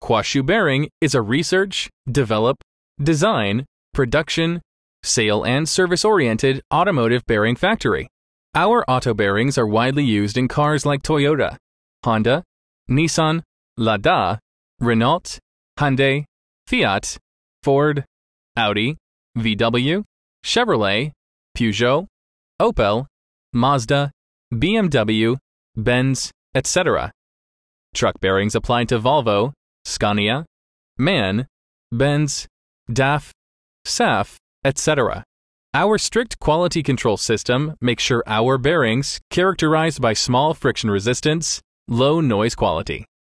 Huaxu Bearing is a research, develop, design, production, sale and service-oriented automotive bearing factory. Our auto bearings are widely used in cars like Toyota, Honda, Nissan, Lada, Renault, Hyundai, Fiat, Ford, Audi, VW, Chevrolet, Peugeot, Opel, Mazda, BMW, Benz, etc. Truck bearings apply to Volvo, Scania, MAN, Benz, DAF, SAF, etc. Our strict quality control system makes sure our bearings, characterized by small friction resistance, low noise quality,